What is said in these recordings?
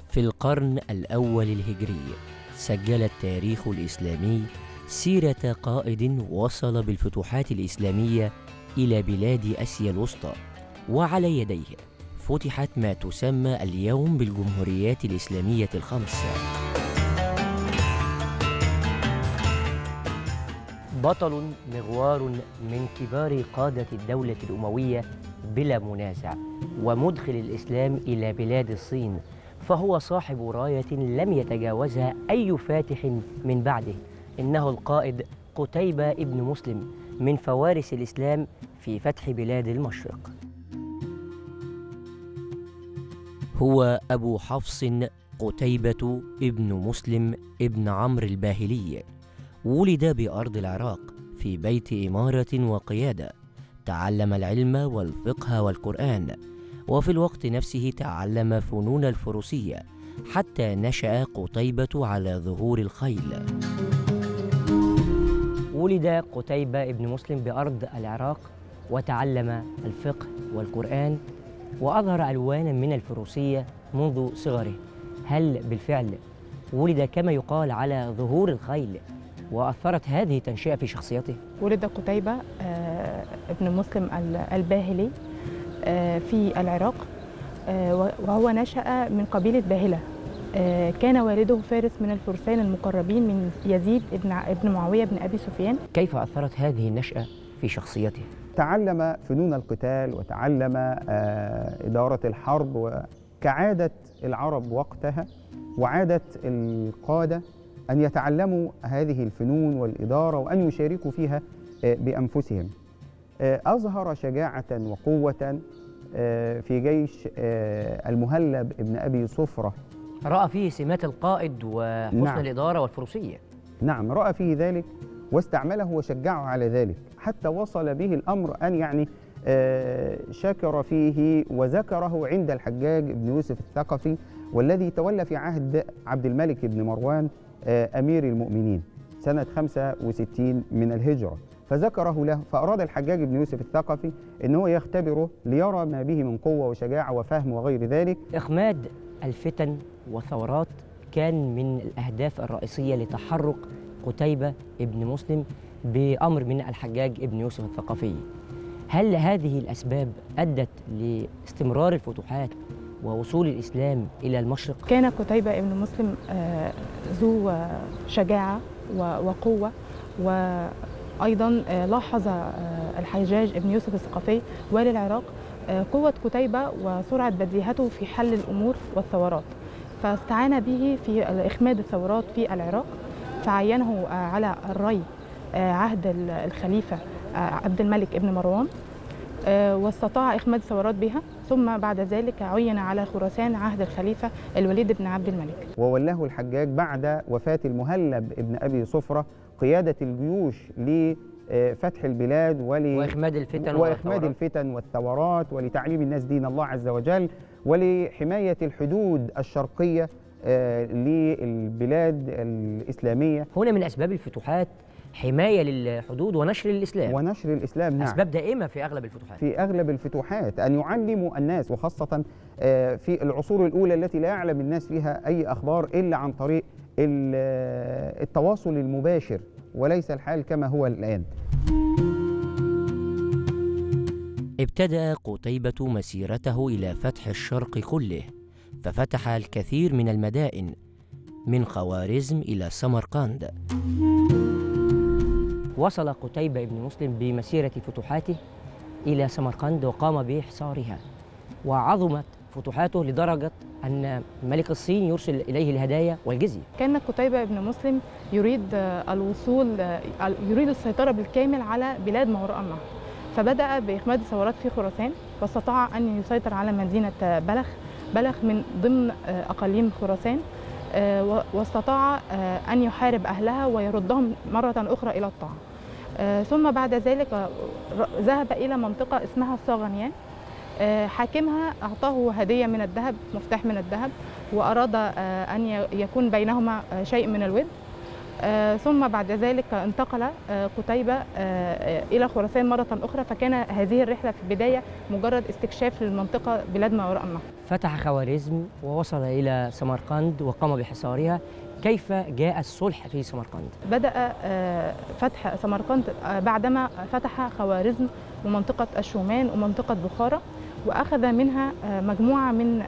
في القرن الأول الهجري سجل التاريخ الإسلامي سيرة قائد وصل بالفتوحات الإسلامية إلى بلاد آسيا الوسطى، وعلى يديه فتحت ما تسمى اليوم بالجمهوريات الإسلامية الخمس. بطل مغوار من كبار قادة الدولة الأموية بلا منازع، ومدخل الإسلام إلى بلاد الصين، فهو صاحب راية لم يتجاوزها أي فاتح من بعده. إنه القائد قتيبة ابن مسلم من فوارس الإسلام في فتح بلاد المشرق. هو أبو حفص قتيبة ابن مسلم ابن عمرو الباهلي، ولد بأرض العراق في بيت إمارة وقيادة، تعلم العلم والفقه والقرآن، وفي الوقت نفسه تعلم فنون الفروسية حتى نشأ قتيبة على ظهور الخيل. ولد قتيبة ابن مسلم بأرض العراق وتعلم الفقه والقرآن، وأظهر ألوانا من الفروسية منذ صغره. هل بالفعل ولد كما يقال على ظهور الخيل، وأثرت هذه التنشئة في شخصيته؟ ولد قتيبة ابن مسلم الباهلي في العراق، وهو نشأ من قبيلة باهلة. كان والده فارس من الفرسان المقربين من يزيد ابن معاوية بن أبي سفيان. كيف أثرت هذه النشأة في شخصيته؟ تعلم فنون القتال وتعلم إدارة الحرب، كعادة العرب وقتها وعادة القادة أن يتعلموا هذه الفنون والإدارة وأن يشاركوا فيها بأنفسهم. أظهر شجاعة وقوة في جيش المهلب ابن أبي صفرة. رأى فيه سمات القائد وحسن الإدارة والفروسية. نعم، رأى فيه ذلك واستعمله وشجعه على ذلك، حتى وصل به الأمر أن شكر فيه وذكره عند الحجاج بن يوسف الثقفي، والذي تولى في عهد عبد الملك بن مروان أمير المؤمنين سنة 65 من الهجرة، فذكره له. فأراد الحجاج بن يوسف الثقفي أنه يختبره ليرى ما به من قوة وشجاعة وفهم وغير ذلك. إخماد الفتن والثورات كان من الأهداف الرئيسية لتحرك قتيبة ابن مسلم بأمر من الحجاج ابن يوسف الثقفي. هل هذه الأسباب أدت لاستمرار الفتوحات ووصول الإسلام إلى المشرق؟ كان قتيبة ابن مسلم ذو شجاعة وقوة، وأيضا لاحظ الحجاج ابن يوسف الثقفي والي العراق قوة قتيبة وسرعة بديهته في حل الأمور والثورات، فاستعان به في إخماد الثورات في العراق، فعينه على الري عهد الخليفة عبد الملك ابن مروان، واستطاع إخماد الثورات بها. ثم بعد ذلك عين على خراسان عهد الخليفة الوليد بن عبد الملك، وولاه الحجاج بعد وفاة المهلب ابن أبي صفرة قيادة الجيوش لفتح البلاد وإخماد الفتن والثورات ولتعليم الناس دين الله عز وجل ولحماية الحدود الشرقية للبلاد الإسلامية. هنا من أسباب الفتوحات حماية للحدود ونشر الإسلام. نعم. أسباب دائمة في أغلب الفتوحات. أن يعلموا الناس، وخاصة في العصور الأولى التي لا يعلم الناس فيها أي أخبار إلا عن طريق التواصل المباشر، وليس الحال كما هو الآن. ابتدأ قتيبة مسيرته إلى فتح الشرق كله، ففتح الكثير من المدائن من خوارزم إلى سمرقند. وصل قتيبة ابن مسلم بمسيرة فتوحاته إلى سمرقند وقام بحصارها، وعظمت فتوحاته لدرجة أن ملك الصين يرسل إليه الهدايا والجزية. كان قتيبة ابن مسلم يريد السيطرة بالكامل على بلاد ما وراء النهر، فبدأ بإخماد الثورات في خراسان، واستطاع أن يسيطر على مدينة بلخ من ضمن أقاليم خراسان، واستطاع أن يحارب أهلها ويردهم مرة أخرى إلى الطاعة. ثم بعد ذلك ذهب إلى منطقة اسمها الصاغنيان، حاكمها أعطاه هدية من الذهب، مفتاح من الذهب، وأراد أن يكون بينهما شيء من الود. ثم بعد ذلك انتقل قتيبة إلى خراسان مرة أخرى، فكان هذه الرحلة في البداية مجرد استكشاف للمنطقة بلاد ما وراء النهر. فتح خوارزم ووصل إلى سمرقند وقام بحصارها. كيف جاء الصلح في سمرقند؟ بدأ فتح سمرقند بعدما فتح خوارزم ومنطقة الشومان ومنطقة بخارى، وأخذ منها مجموعة من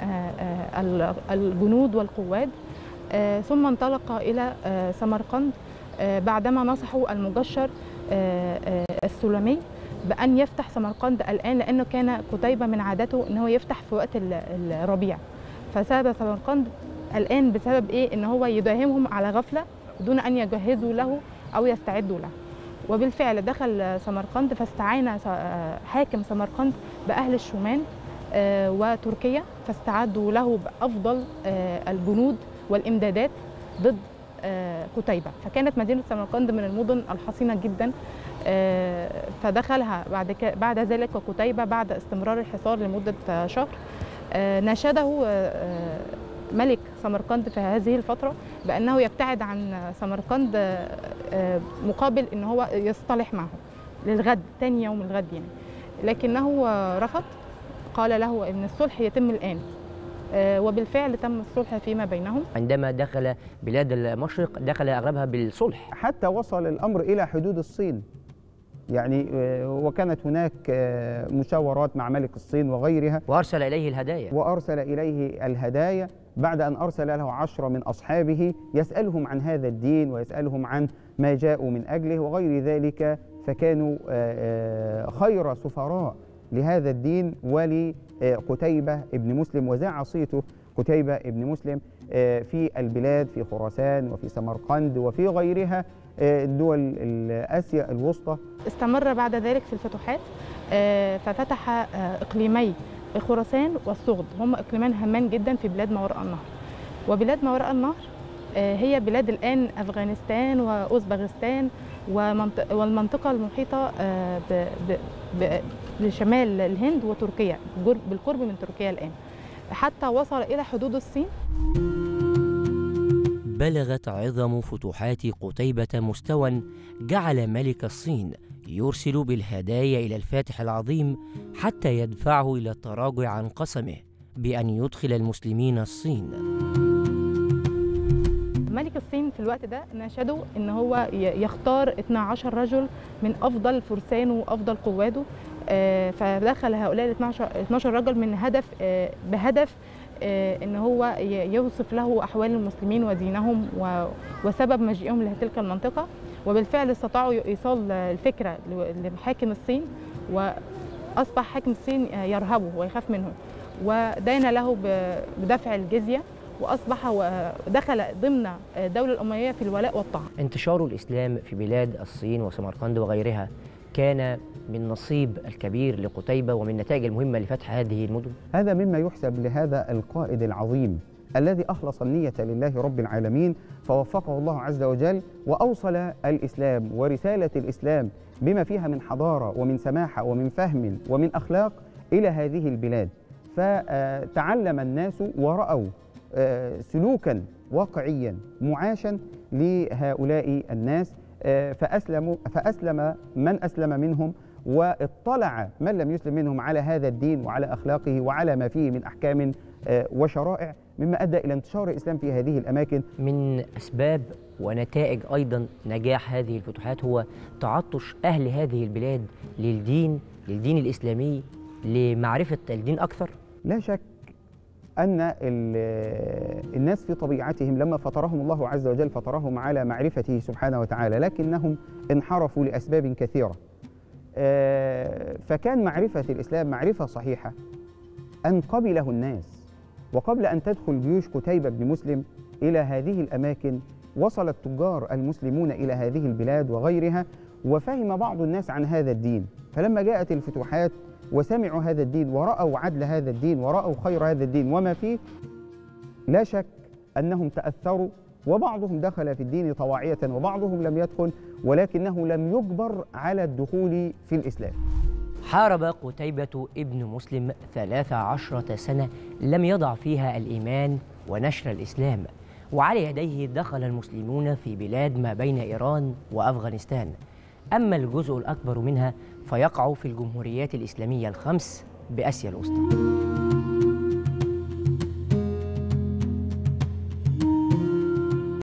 الجنود والقواد، ثم انطلق إلى سمرقند بعدما نصحوا المجشر السلمي بأن يفتح سمرقند الآن، لأنه كان قتيبة من عادته أنه يفتح في وقت الربيع، فساب سمرقند الآن بسبب إيه؟ إن هو يداهمهم على غفلة دون أن يجهزوا له أو يستعدوا له. وبالفعل دخل سمرقند، فاستعان حاكم سمرقند بأهل الشومان وتركيا، فاستعدوا له بأفضل الجنود والإمدادات ضد قتيبة. فكانت مدينة سمرقند من المدن الحصينة جدا، فدخلها بعد ذلك قتيبة بعد استمرار الحصار لمدة شهر. ناشده ملك سمرقند في هذه الفترة بأنه يبتعد عن سمرقند مقابل أنه هو يصطلح معه للغد، تاني يوم الغد يعني، لكنه رفض، قال له أن الصلح يتم الآن، وبالفعل تم الصلح فيما بينهم. عندما دخل بلاد المشرق دخل أغلبها بالصلح، حتى وصل الأمر إلى حدود الصين يعني، وكانت هناك مشاورات مع ملك الصين وغيرها، وأرسل إليه الهدايا بعد أن أرسل له 10 من أصحابه يسألهم عن هذا الدين ويسألهم عن ما جاءوا من أجله وغير ذلك، فكانوا خير سفراء لهذا الدين ولقتيبة ابن مسلم. وذاع صيته قتيبة ابن مسلم في البلاد، في خراسان وفي سمرقند وفي غيرها دول آسيا الوسطى. استمر بعد ذلك في الفتوحات، ففتح إقليمي خراسان والسغد، هم إقليمان هامان جدا في بلاد ما وراء النهر. وبلاد ما وراء النهر هي بلاد الآن أفغانستان وأوزبغستان والمنطقة المحيطة بشمال الهند وتركيا، بالقرب من تركيا الآن، حتى وصل إلى حدود الصين. بلغت عظم فتوحات قتيبة مستوى جعل ملك الصين يرسل بالهدايا إلى الفاتح العظيم حتى يدفعه إلى التراجع عن قسمه بأن يدخل المسلمين الصين. ملك الصين في الوقت ده ناشده ان هو يختار 12 رجل من افضل فرسانه وافضل قواده، فدخل هؤلاء ال 12 رجل من بهدف ان هو يوصف له احوال المسلمين ودينهم وسبب مجيئهم لتلك المنطقه. وبالفعل استطاعوا ايصال الفكره لحاكم الصين، واصبح حاكم الصين يرهبه ويخاف منه، ودان له بدفع الجزيه، وأصبح ودخل ضمن الدولة الأموية في الولاء والطاعة. انتشار الإسلام في بلاد الصين وسمرقند وغيرها كان من نصيب الكبير لقتيبة ومن النتائج المهمة لفتح هذه المدن. هذا مما يحسب لهذا القائد العظيم الذي أخلص النية لله رب العالمين، فوفقه الله عز وجل وأوصل الإسلام ورسالة الإسلام بما فيها من حضارة ومن سماحة ومن فهم ومن أخلاق إلى هذه البلاد، فتعلم الناس ورأوا سلوكا واقعيا معاشا لهؤلاء الناس، فأسلم من أسلم منهم، واطلع من لم يسلم منهم على هذا الدين وعلى أخلاقه وعلى ما فيه من أحكام وشرائع، مما أدى إلى انتشار الإسلام في هذه الأماكن. من أسباب ونتائج أيضا نجاح هذه الفتوحات هو تعطش أهل هذه البلاد للدين الإسلامي، لمعرفة الدين أكثر. لا شك أن الناس في طبيعتهم لما فطرهم الله عز وجل فطرهم على معرفته سبحانه وتعالى، لكنهم انحرفوا لأسباب كثيرة. فكان معرفة الإسلام معرفة صحيحة أن قبله الناس. وقبل أن تدخل جيوش قتيبة بن مسلم إلى هذه الأماكن وصل التجار المسلمون إلى هذه البلاد وغيرها، وفهم بعض الناس عن هذا الدين. فلما جاءت الفتوحات وسمعوا هذا الدين ورأوا عدل هذا الدين ورأوا خير هذا الدين وما فيه، لا شك أنهم تأثروا، وبعضهم دخل في الدين طواعية وبعضهم لم يدخل، ولكنه لم يجبر على الدخول في الإسلام. حارب قتيبة ابن مسلم 13 سنة لم يضع فيها الإيمان ونشر الإسلام، وعلى يديه دخل المسلمون في بلاد ما بين إيران وأفغانستان، أما الجزء الأكبر منها فيقع في الجمهوريات الإسلامية الخمس بآسيا الوسطى.